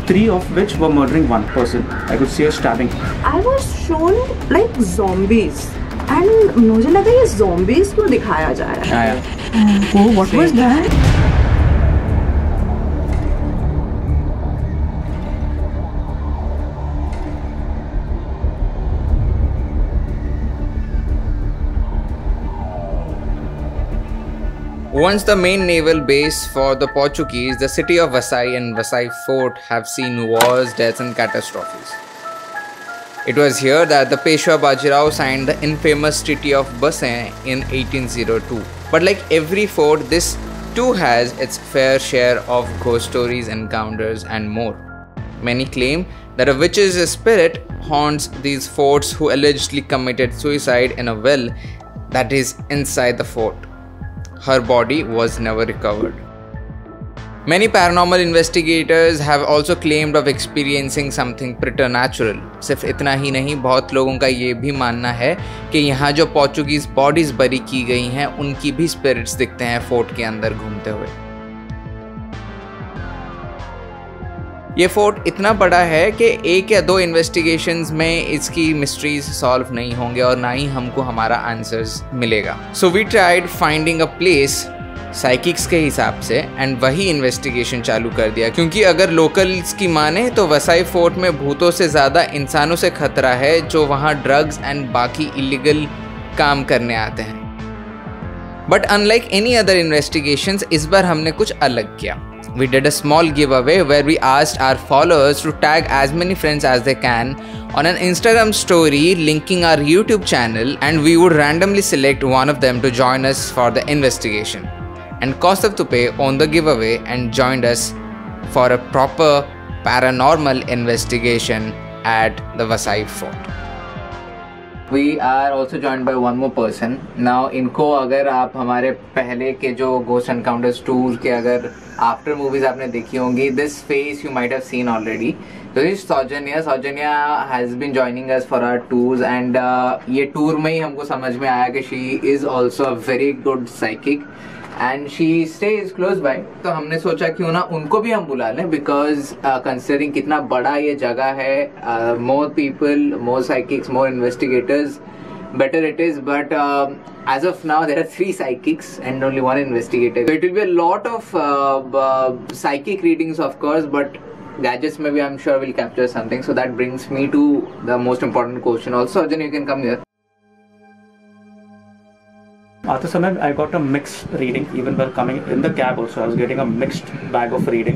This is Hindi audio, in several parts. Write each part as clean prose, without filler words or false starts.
3 of which were murdering one person. I could see her stabbing. I was shown like zombies. And मुझे लगा ये zombies क्यों दिखाया जा रहा है? Oh, what was that? Once the main naval base for the Portuguese, the city of Vasai and Vasai Fort have seen wars, deaths and catastrophes. It was here that the Peshwa Bajirao signed the infamous Treaty of Bassein in 1802. But like every fort, this too has its fair share of ghost stories, encounters and more. Many claim that a witch's spirit haunts these forts who allegedly committed suicide in a well that is inside the fort. Her body was never recovered. Many paranormal investigators have also claimed of experiencing something preternatural. सिर्फ इतना ही नहीं, बहुत लोगों का ये भी मानना है कि यहाँ जो पोर्चुगीज बॉडीज बरी की गई हैं उनकी भी स्पिरिट्स दिखते हैं फोर्ट के अंदर घूमते हुए। ये फोर्ट इतना बड़ा है कि 1 या 2 इन्वेस्टिगेशंस में इसकी मिस्ट्रीज सॉल्व नहीं होंगे और ना ही हमको हमारा आंसर्स मिलेगा। So we tried finding a place psychics के हिसाब से एंड वही इन्वेस्टिगेशन चालू कर दिया, क्योंकि अगर लोकल्स की माने तो वसाई फोर्ट में भूतों से ज़्यादा इंसानों से खतरा है जो वहाँ ड्रग्स एंड बाकी इलीगल काम करने आते हैं। But unlike any other investigations, इस बार हमने कुछ अलग किया। We did a small giveaway where we asked our followers to tag as many friends as they can on an Instagram story linking our YouTube channel, and we would randomly select one of them to join us for the investigation. And Kaustav Tupe owned the giveaway and joined us for a proper paranormal investigation at the Vasai Fort. We are also joined by one more person. Now इनको अगर आप हमारे पहले के जो Ghost Encounters टूर के अगर आफ्टर मूवीज आपने देखी होंगी, this face you might have seen already. So this is Saujanya. Saujanya has been joining us for our tours and ये टूर में ही हमको समझ में आया कि she is also a very good psychic and she stays close by. तो हमने सोचा क्यों ना उनको भी हम बुला लें, because considering कितना बड़ा ये जगह है, more people, more psychics, more investigators, better it is. But as of now there are 3 psychics and only 1 investigator. So it will be a lot of psychic readings of course, but gadgets maybe I'm sure will capture something. So that brings me to the most important question also. Arjun, you can come here. At the time I got a mixed reading. Even while coming in the cab also I was getting a mixed bag of readings.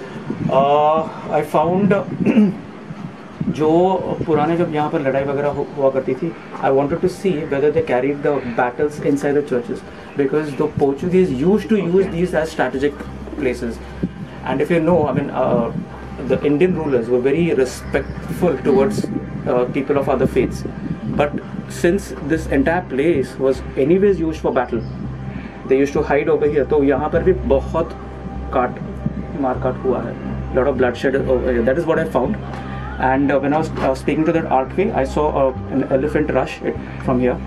I found जो पुराने जब यहाँ पर लड़ाई वगैरह हुआ करती थी, I wanted to see whether they carried the battles inside the churches, because the Portuguese used to use these as strategic places. And if you know, I mean, the Indian rulers were very respectful towards people of other faiths. But since this entire place was anyways used for battle, they used to hide over here. तो यहाँ पर भी बहुत मारकाट हुआ है, lot of bloodshed over here. That is what I found. And when I was speaking to that archway, I saw an elephant rush from here.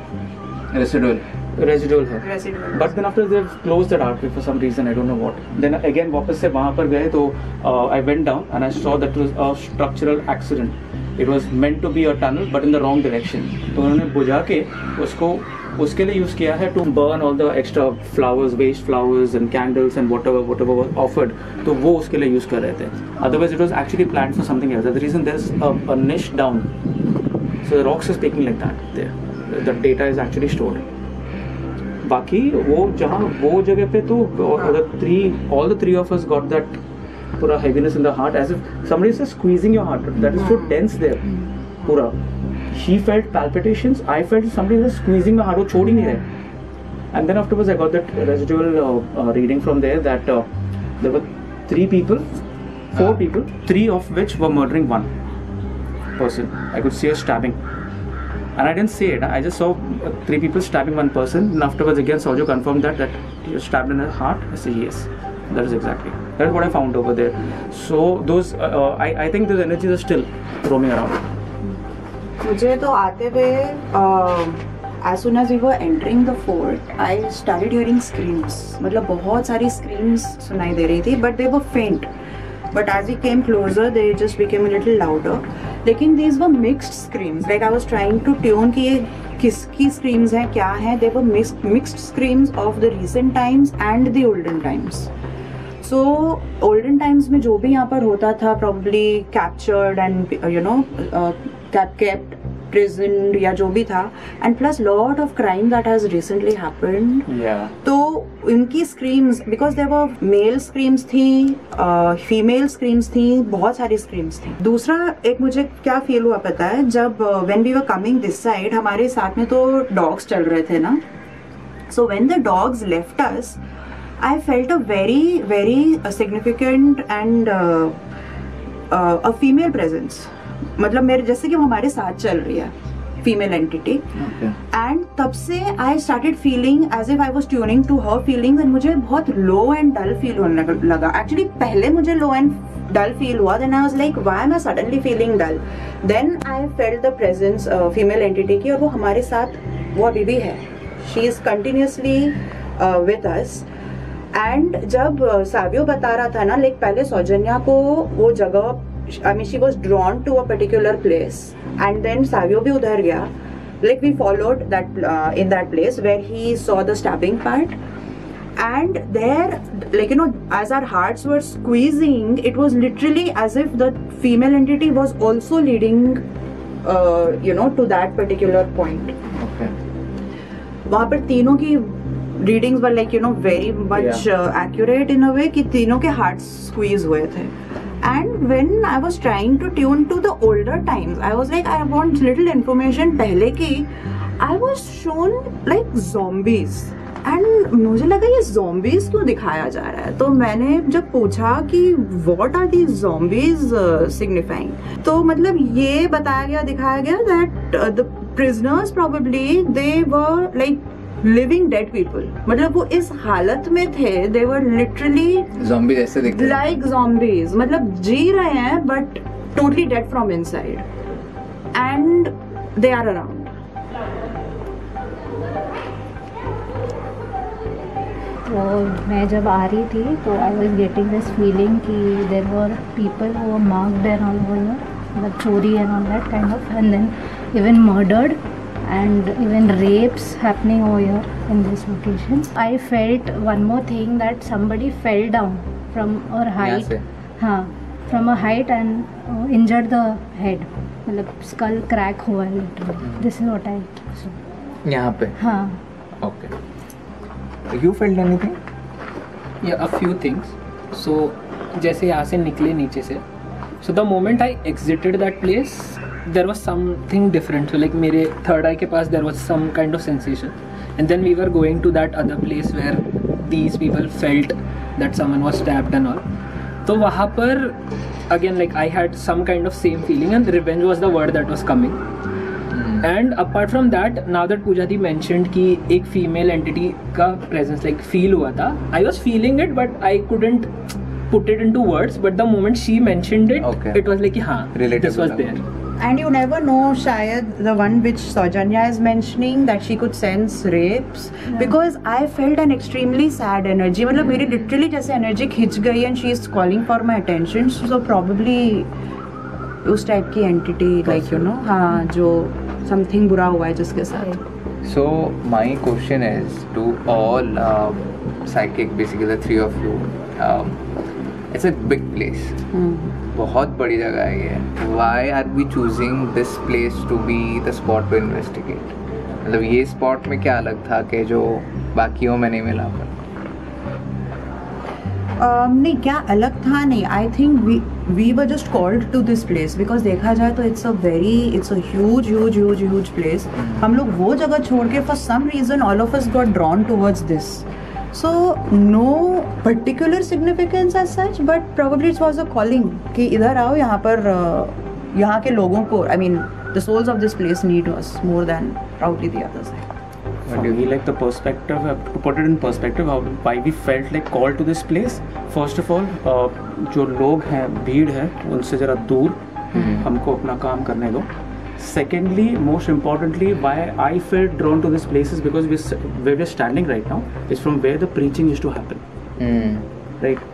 Residual है. But then after they've closed that archway for some reason, I don't know what. Then again वापस से वहाँ पर गए तो I went down and I saw that it was a structural accident. It was meant to be a tunnel but in the wrong direction. तो उन्होंने बुझा के उसको उसके लिए यूज़ किया है to burn all the extra flowers, waste flowers and candles and whatever was offered. तो वो उसके लिए यूज़ कर रहे थे. Otherwise it was actually planned for something else. That's the reason there's a niche down. So the rocks is speaking like that there. The data is actually stored. बाकी वो जहाँ वो जगह पे तो all the 3 of us got that पूरा heaviness in the heart, as if somebody is squeezing your heart. That is so tense there. पूरा. She felt palpitations. I felt somebody was squeezing my heart. वो छोड़ ही नहीं रहे. And then afterwards I got that residual reading from there that there were 4 people, 3 of which were murdering one person. I could see her stabbing. And I didn't say it. I just saw 3 people stabbing one person. And afterwards again Saujo confirmed that he was stabbed in her heart. I said yes. That is exactly. That is what I found over there. So those, I think those energies are still roaming around. मुझे तो आते हुए as soon as we were entering the fort, I started hearing screams. मतलब बहुत सारी screams सुनाई दे रही थी, but they were faint. but as we came closer, they just became a little louder. लेकिन these were mixed screams. Like I was trying to tune कि ये किसकी screams हैं, क्या हैं. They were mixed screams of the recent times and the olden times. So olden times में जो भी यहाँ पर होता था, probably captured and kept, prisoned या जो भी था, and plus lot of crime that has recently happened. Yeah. तो उनकी screams, because there were male screams थी, female screams थी, बहुत सारी screams थी. दूसरा एक मुझे क्या feel हुआ पता है, जब when we were coming this side, हमारे साथ में तो dogs चल रहे थे ना. So when the dogs left us, I felt a very, very significant and a female presence. मतलब मेरे जैसे कि वो हमारे साथ चल रही है, female entity. Okay. And तब से I started feeling as if I was tuning to her feelings and मुझे बहुत low and dull feel होने लगा. Actually पहले मुझे low and dull feel हुआ. Then I was like, why am I suddenly feeling dull? Then I felt the presence female entity की, और वो हमारे साथ वो अभी भी है. She is continuously with us. And जब सावियो बता रहा था ना, like पहले सौजन्या को वो जगह, I mean she was drawn to a particular place, and then Savio भी उधर गया. Like we followed that in that place where he saw the stabbing part, and there, like as our hearts were squeezing, it was literally as if the female entity was also leading to that particular point. Okay. वहाँ पर तीनों की readings were like very much accurate in a way कि तीनों के hearts squeeze हुए थे. And when I was trying to tune to the older times, I was like, I want little information पहले की. I was shown like zombies, and मुझे लगा ये zombies क्यों दिखाया जा रहा है. तो मैंने जब पूछा कि what are these zombies signifying, तो मतलब ये बताया गया, दिखाया गया that the prisoners probably they were like living dead people. मतलब वो इस हालत में थे, they were literally zombies ऐसे दिखते हैं, like zombies. मतलब जी रहे हैं but totally dead from inside, and they are around. तो मैं जब आ रही थी तो I was getting this feeling कि there were people who were marked and all over here, like chori and all that kind of, and then even murdered and even rapes happening over here in this location. I felt one more thing, that somebody fell down from a height, from a height and injured the head. मतलब skull crack हुआ literally. This is what I saw. यहाँ पे. हाँ. Okay. You felt anything? Yeah, a few things. So जैसे यहाँ से निकले नीचे से, so the moment I exited that place, there was something different. So like मेरे third eye के पास there was some kind of sensation, and then we were going to that other place where these people felt that someone was stabbed and all. तो वहाँ पर again like I had some kind of same feeling, and revenge was the word that was coming. And apart from that, now that Pooja Di mentioned कि एक female entity का presence like feel हुआ था, I was feeling it but I couldn't put it into words. But the moment she mentioned it, it was like हाँ, this was there. And you never know, शायद the one which Saujanya is mentioning, that she could sense rapes, because I felt an extremely sad energy. मतलब मेरी literally जैसे energy खिंच गई, and she is calling for my attention. So probably उस type की entity, like हाँ, जो something बुरा हुआ है जिसके साथ. So my question is to all psychic, basically the three of you. It's a big place. बहुत बड़ी जगह है ये. Why are we choosing this place to be the spot to investigate? मतलब ये spot में क्या अलग था कि जो बाकियों में नहीं मिला पर? नहीं, क्या अलग था नहीं. I think we were just called to this place because देखा जाए तो it's a huge place. हम लोग वो जगह छोड़ के for some reason all of us got drawn towards this. So no particular significance as such, but probably it was a calling कि इधर आओ, यहाँ पर यहाँ के लोगों को, I mean the souls of this place need us more than probably the others. For me, like the perspective, to put it in perspective, why we felt like called to this place. First of all, जो लोग हैं, भीड़ है, उनसे जरा दूर, हमको अपना काम करने दो. Secondly, most importantly, why I felt drawn to this place is because where we're standing right now is from where the preaching used to happen. Right?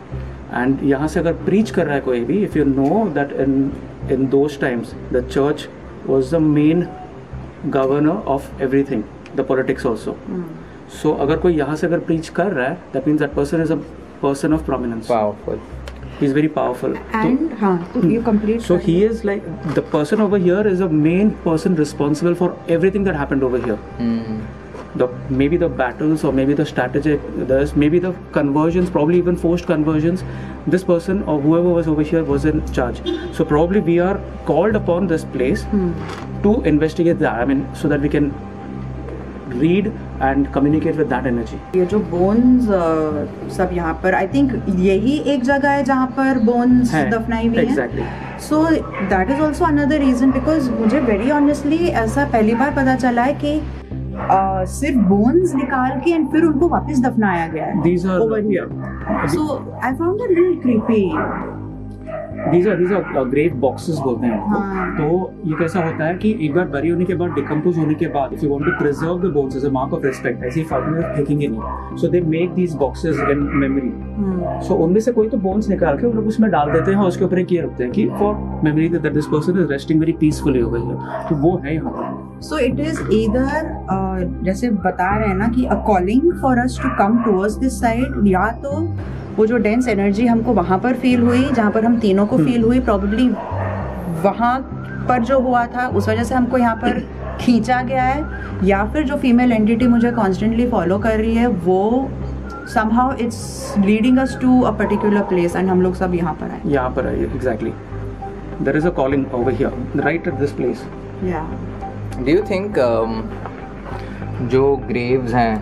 And यहाँ से अगर प्रीच कर रहा है कोई भी, if you know that in those times the church was the main governor of everything, the politics also. So अगर कोई यहाँ से अगर प्रीच कर रहा है, that means that person is a person of prominence. Powerful. He's very powerful. And you complete. So he is like, the person over here is a main person responsible for everything that happened over here. Maybe the battles, or maybe the strategic, maybe the conversions, probably even forced conversions. This person or whoever was over here was in charge. So probably we are called upon this place to investigate that. I mean, so that we can read and communicate with that energy. ये जो bones सब यहाँ पर, I think यही एक जगह है जहाँ पर bones दफनाई हुई हैं. Exactly. So that is also another reason, because मुझे very honestly ऐसा पहली बार पता चला है कि सिर्फ bones निकाल के and फिर उनको वापस दफनाया गया है. These are over here. So I found it really creepy. These are grave boxes बोलते हैं उनको. तो ये कैसा होता है कि एक बार बरी होने के बाद, डिकम्पोज होने के बाद, if you want to preserve the bones as a mark of respect, ऐसे ही फालतू में फेंकेंगे नहीं. So they make these boxes in memory. So उनमें से कोई तो bones निकाल के वो लोग उसमें डाल देते हैं और उसके ऊपर एक ये रखते हैं कि for memory that this person is resting very peacefully over here. तो वो है यहाँ पर. So it is either जैसे बता रहे हैं ना कि a calling for us to come towards this side, या तो वो जो डेंस एनर्जी हमको वहाँ पर फील हुई, जहाँ पर हम तीनों को फील हुई, प्रॉब्ली वहाँ पर जो हुआ था उस वजह से हमको यहाँ पर खींचा गया है, या फिर जो फीमेल एंटिटी मुझे कॉन्स्टेंटली फॉलो कर रही है वो somehow it's leading us to a particular place and हम लोग सब यहाँ पर आए. यहाँ पर आए, exactly. There is a calling over here, right at this place. Yeah. Do you think जो graves हैं,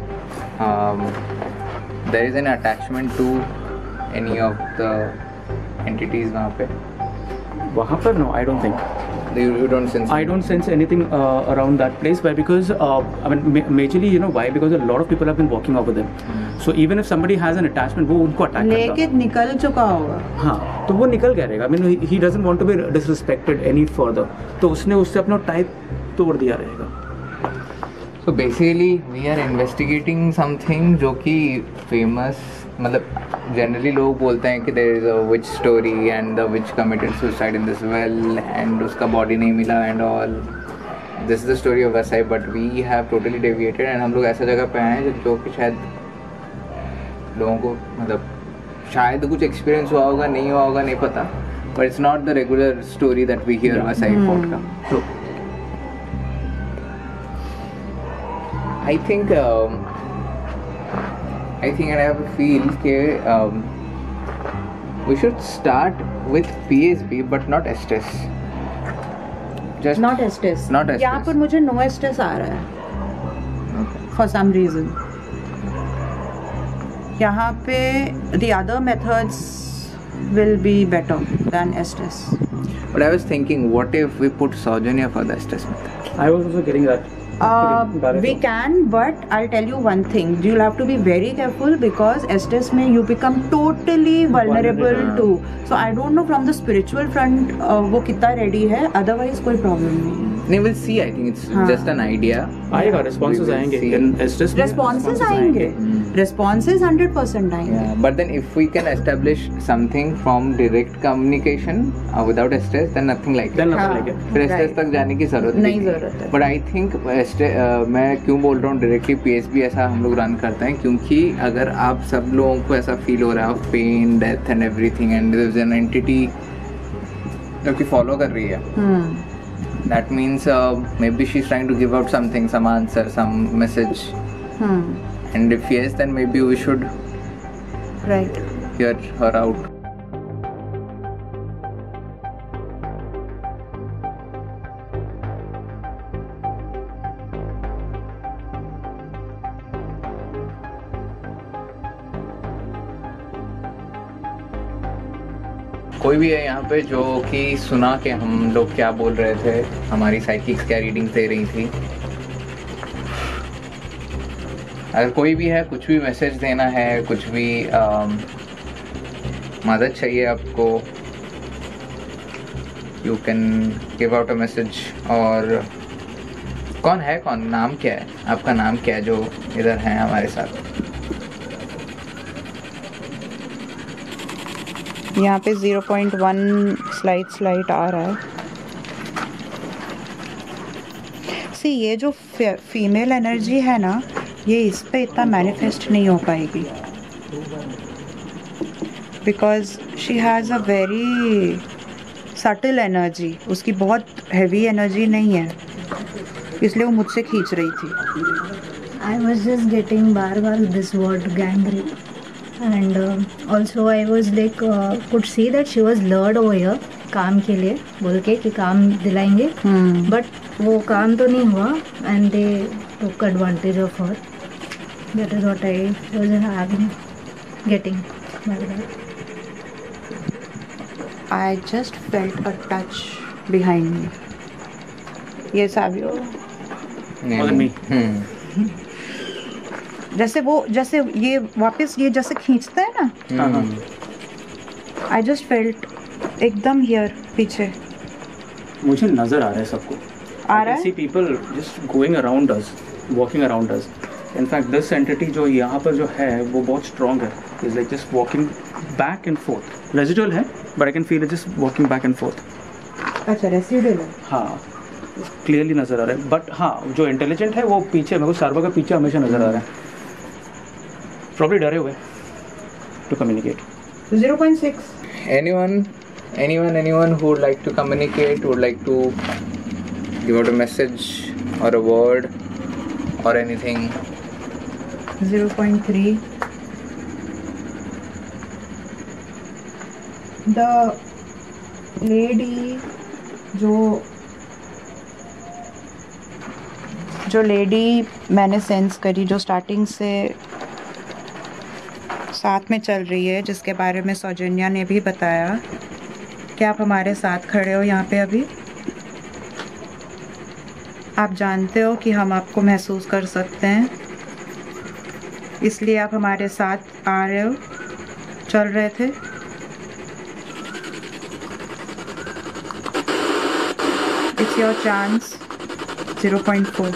there is an attachment to any of the entities वहाँ पे? वहाँ पर no, I don't think. You don't sense? I don't sense anything around that place. Why? Because I mean, majorly, you know why? Because a lot of people have been walking over them. So even if somebody has an attachment, वो उनको attack करता. लेके निकल चुका होगा. हाँ, तो वो निकल गया रहेगा. I mean, he doesn't want to be disrespected any further. तो उसने उससे अपना टाइप तोड़ दिया रहेगा. So basically, we are investigating something जो कि famous, मतलब जनरली लोग बोलते हैं कि there is a witch story and the witch committed suicide in this well and उसका बॉडी नहीं मिला and all. This is the story of Vasai, but we have totally deviated and हम लोग ऐसा जगह पे आए हैं जो कि शायद लोगों को मतलब शायद कुछ एक्सपीरियंस हुआ होगा, नहीं हुआ होगा, नहीं पता, but it's not the regular story that we hear Vasai fort का. I think and I have a feel that we should start with PSB but not Estes. Just Not Estes. Not Estes. यहाँ पर मुझे no Estes आ रहा है. For some reason. यहाँ पे the other methods will be better than Estes. But I was thinking, what if we put Saujonia for the Estes method? I was also getting that. We can, but I'll tell you one thing. You'll have to be very careful because Estes में you become totally vulnerable to. So I don't know from the spiritual front वो कितना ready है. Otherwise कोई problem नहीं. नहीं, we'll see. I think it's just an idea. आएगा, responses आएंगे. Responses आएंगे. Responses 100% आएंगे. Yeah, but then if we can establish something from direct communication without Estes, then nothing like it. Then nothing like it. फिर Estes तक जाने की जरूरत नहीं जरूरत है. But I think मैं क्यों बोल रहा हूँ डायरेक्टली PSB ऐसा हम लोग रन करते हैं, क्योंकि अगर आप सब लोगों को ऐसा फील हो रहा है of pain, death and everything and there is an entity जो कि फॉलो कर रही है, that means maybe she's trying to give out something, some answer, some message. And if yes, then maybe we should hear her out. कोई भी है यहाँ पे जो कि सुना कि हम लोग क्या बोल रहे थे, हमारी साइकिक्स क्या रीडिंग्स दे रही थी. अगर कोई भी है, कुछ भी मैसेज देना है, कुछ भी मदद चाहिए आपको, you can give out a message. और कौन है, कौन, नाम क्या है आपका, नाम क्या है जो इधर हैं हमारे साथ? यहाँ पे 0.1 स्लाइट आ रहा है। सी ये जो फीमेल एनर्जी है ना, ये इस पे इतना मैनिफेस्ट नहीं हो पाएगी, because she has a very subtle energy, उसकी बहुत हैवी एनर्जी नहीं है, इसलिए वो मुझसे खींच रही थी। I was just getting bar this word gang rape, and also I was like could see that she was lured over here काम के लिए बोल के कि काम दिलाएंगे, but वो काम तो नहीं हुआ and they took advantage of her. That is what I was getting by that. I just felt a touch behind me. Yes, Savio. Wasn't me. जैसे ये वापस ये जैसे खींचता है ना, आई जस्ट फेल्ट एकदम हियर पीछे। मुझे नजर आ रहा है सबको, आ रहा है। See people just going around us, walking around us. In fact this entity जो यहाँ पर जो है वो बहुत स्ट्रॉन्ग है, is like just walking back and forth. Residual है but I can feel it just walking back and forth. अच्छा, रेसिडुअल है। हाँ, क्लियरली नजर आ रहा है, बट हाँ जो इंटेलिजेंट है वो पीछे, मेरे को सर्वर का पीछे हमेशा नजर आ रहा है। प्रॉब्ली डरे हुए to communicate. 0.6। anyone who would like to communicate, would like to give out a message or a word or anything? 0.3। The lady जो लेडी मैंने सेंस करी, जो स्टार्टिंग से साथ में चल रही है, जिसके बारे में सौजन्या ने भी बताया कि आप हमारे साथ खड़े हो यहाँ पे अभी, आप जानते हो कि हम आपको महसूस कर सकते हैं, इसलिए आप हमारे साथ आ रहे हो, चल रहे थे। It's your chance. 0.4।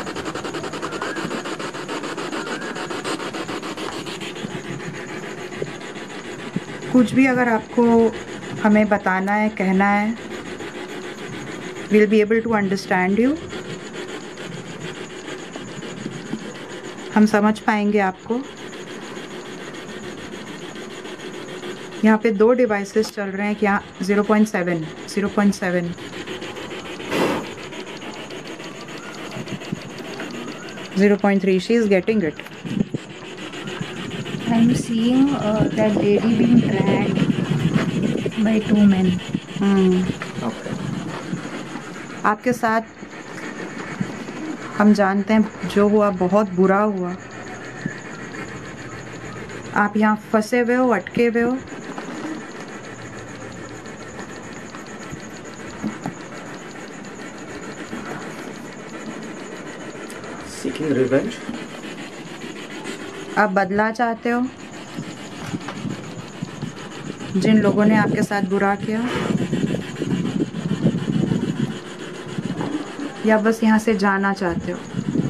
कुछ भी अगर आपको हमें बताना है, कहना है, we'll be able to understand you। हम समझ पाएंगे आपको। यहाँ पे 2 डिवाइसेस चल रहे हैं, क्या 0.7 0.3। She is getting it। I'm seeing that lady being dragged by 2 men. Okay. आपके साथ हम जानते हैं जो हुआ बहुत बुरा हुआ। आप यहाँ फंसे हुए हो, अटके हुए हो। Seeking revenge? आप बदला चाहते हो जिन लोगों ने आपके साथ बुरा किया, या बस यहाँ से जाना चाहते हो?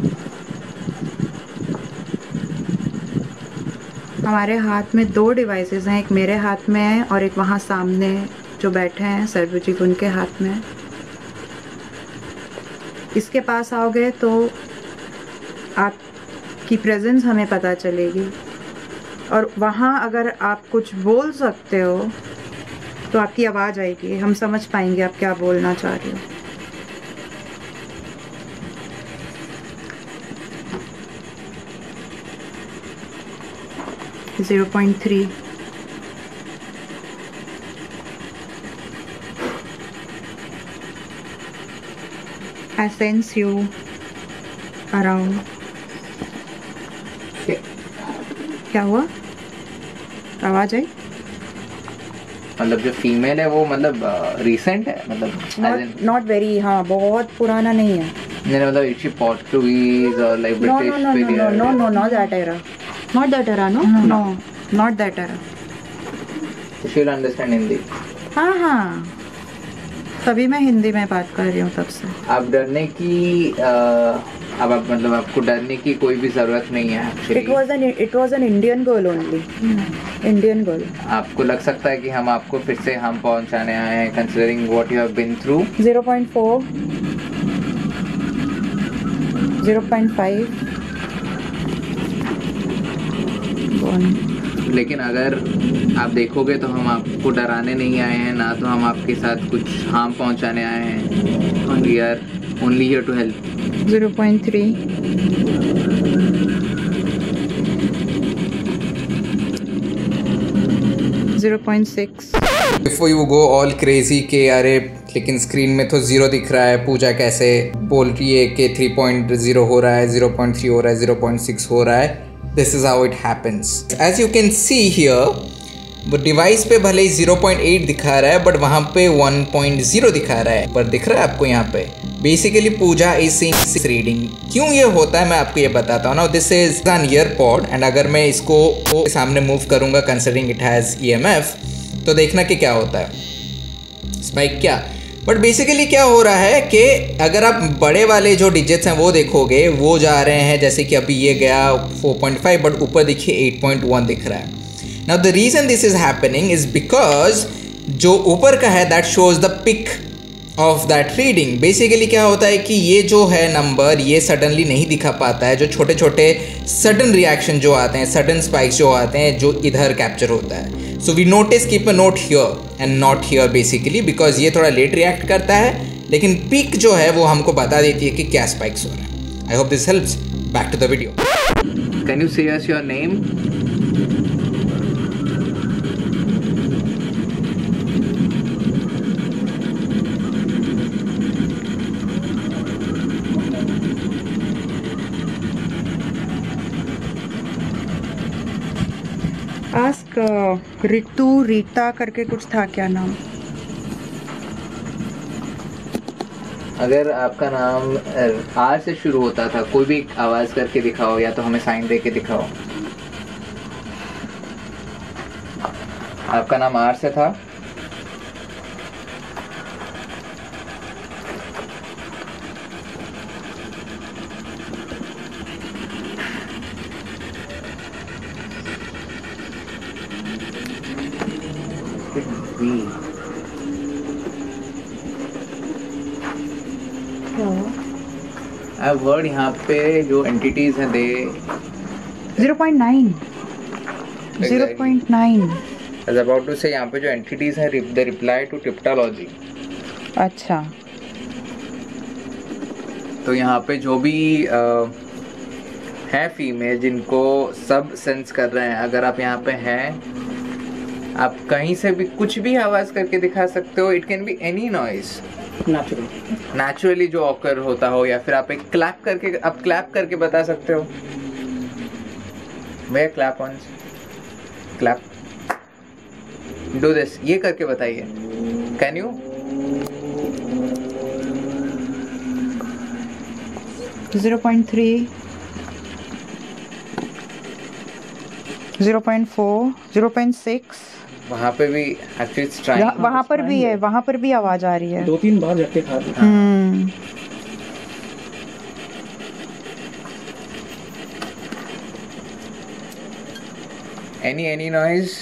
हमारे हाथ में 2 डिवाइसेस हैं, एक मेरे हाथ में है और एक वहाँ सामने जो बैठे हैं सर्वजीत, उनके हाथ में है। इसके पास आओगे तो आपकी प्रेजेंस हमें पता चलेगी, और वहाँ अगर आप कुछ बोल सकते हो तो आपकी आवाज़ आएगी, हम समझ पाएंगे आप क्या बोलना चाह रहे हो। Zero 0.3। I sense you around। क्या हुआ? आवाज आई? मतलब जो फीमेल है वो मतलब रिसेंट है, मतलब नॉट वेरी, हाँ बहुत पुराना नहीं है। नहीं मतलब इट्स पोर्टुगीज और like British period. No not that era, not that era. She will understand Hindi. हाँ तभी मैं हिंदी में बात कर रही हूँ तब से। आप डरने की अब आप मतलब आपको डरने की कोई भी जरूरत नहीं है actually. It was an Indian girl only, Indian girl. आपको लग सकता है कि हम आपको फिर से हम पहुंचाने आए हैं considering what you have been through. 0.4, 0.5, 1। लेकिन अगर आप देखोगे तो हम आपको डराने नहीं आए हैं, ना तो हम आपके साथ कुछ हार्म पहुंचाने आए हैं। We are only here to help. 0.3, 0.6। Before you go all crazy के अरे लेकिन स्क्रीन में तो 0 दिख रहा है, पूजा कैसे बोल रही है कि 3.0 हो रहा है, 0.3 हो रहा है, 0.6 हो रहा है। This is how it happens. As you can see here, वो डिवाइस पे भले ही 0.8 दिखा रहा है बट वहाँ पे 1.0 दिखा रहा है, पर दिख रहा है आपको यहाँ पे। Basically Pooja is seeing reading. क्यों ये होता है मैं आपको ये बताता हूँ ना। This is an earpod and अगर मैं इसको सामने मूव करूँगा कंसिडरिंग इट हैज़ EMF, तो देखना कि क्या होता है। स्पाइक क्या, बट बेसिकली क्या हो रहा है कि अगर आप बड़े वाले जो डिजिट्स हैं वो देखोगे, वो जा रहे हैं जैसे कि अभी ये गया 4.5 बट ऊपर देखिए 8.1 दिख रहा है। Now the reason this is happening is because जो ऊपर का है that shows the peak of that reading. Basically क्या होता है कि ये जो है नंबर ये सडनली नहीं दिखा पाता है। जो छोटे छोटे सडन रिएक्शन जो आते हैं, सडन स्पाइक्स जो आते हैं, जो इधर कैप्चर होता है। So we notice keep a note here and not here basically because ये थोड़ा लेट रिएक्ट करता है, लेकिन पिक जो है वो हमको बता देती है कि क्या स्पाइक्स हो रहा है। I hope this helps. Back to the video. Can you say us your name? Ask Ritu, Rita करके कुछ था, क्या नाम? अगर आपका नाम आर से शुरू होता था, कोई भी आवाज करके दिखाओ या तो हमें साइन दे के दिखाओ। आपका नाम आर से था? I've heard यहाँ पे जो एंटिटीज हैं दे 0.9, 0.9। as about to say यहाँ पे जो एंटिटीज हैं they reply to cryptology। अच्छा, तो यहाँ पे जो भी है फीमेल जिनको सब सेंस कर रहे हैं, अगर आप यहाँ पे हैं, आप कहीं से भी कुछ भी आवाज करके दिखा सकते हो। It can be any noise naturally जो ऑकर होता हो, या फिर आप एक क्लैप करके बता सकते हो। भैया clap once, clap, do this, ये करके बताइए। Can you? .3, 0.4, 0.6। वहाँ पे भी एक्चुअली वहाँ पर भी है, वहाँ पर भी आवाज आ रही है। 2-3 बार झटके खा रही है। एनी नॉइज,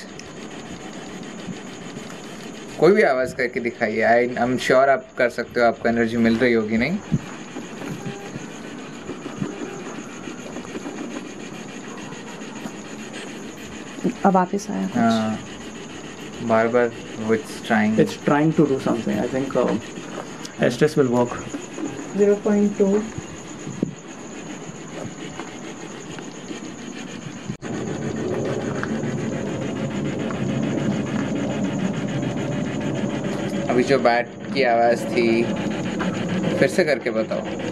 कोई भी आवाज करके दिखाइए। आई एम श्योर आप कर सकते हो, आपको एनर्जी मिल रही होगी। नहीं अब वापस आया। हाँ, बार it's trying to do something. I think Estes will work. 0.2, अभी जो बैट की आवाज थी फिर से करके बताओ।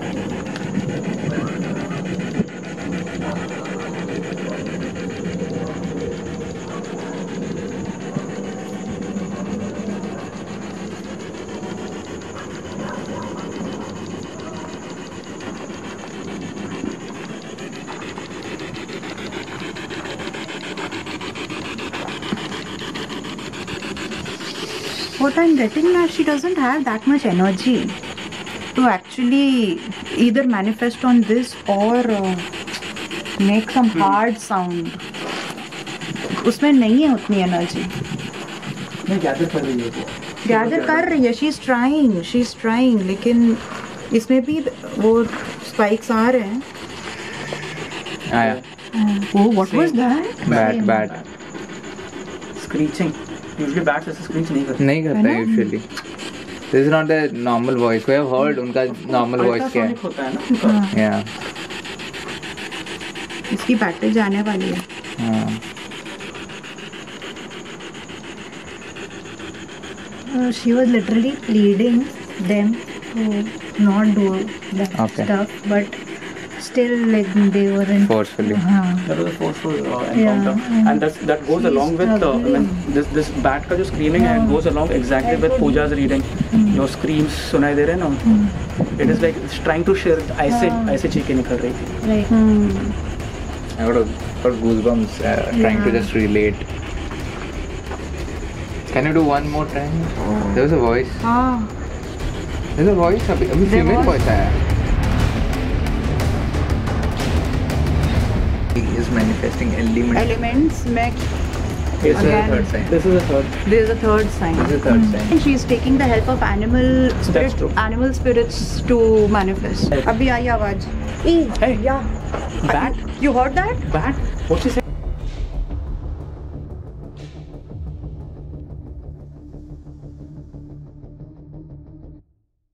what I'm getting that she doesn't have that much energy to actually either manifest on this or make some hard sound. उसमें नहीं है उतनी एनर्जी. नहीं गैदर कर रही है वो. गैदर कर रही है. शी इज ट्राइंग लेकिन इसमें भी वो स्पाइक्स आ रहे हैं. आया. Oh, what was that? Bad. Screeching. Usually bats ऐसे screech नहीं करते. नहीं करता usually. This is not the normal voice. We have heard उनका normal voice क्या है. Ultrasonic होता है ना. Yeah. इसकी बैटरी जाने वाली है. हाँ. She was literally pleading them to not do that stuff, but still like they were in Forcefully. That was a forceful encounter, and that goes along with this bat का जो screaming है, it goes along exactly with Pooja's reading. जो screams सुनाई दे रहे हैं ना, it is like it's trying to share. ऐसे चीखें निकल रही थी. Right. I got goosebumps trying to just relate. Can you do one more time? There was a voice. हाँ. There's a voice. अभी female voice आया. He is manifesting Elements में This is the Again. third sign. This is a third. there is a third sign. This is the third sign. And she is taking the help of That's true. animal spirits to manifest. Hey. अभी आई आवाज. Hey. Yeah. Bat. You heard that? Bat. What she said?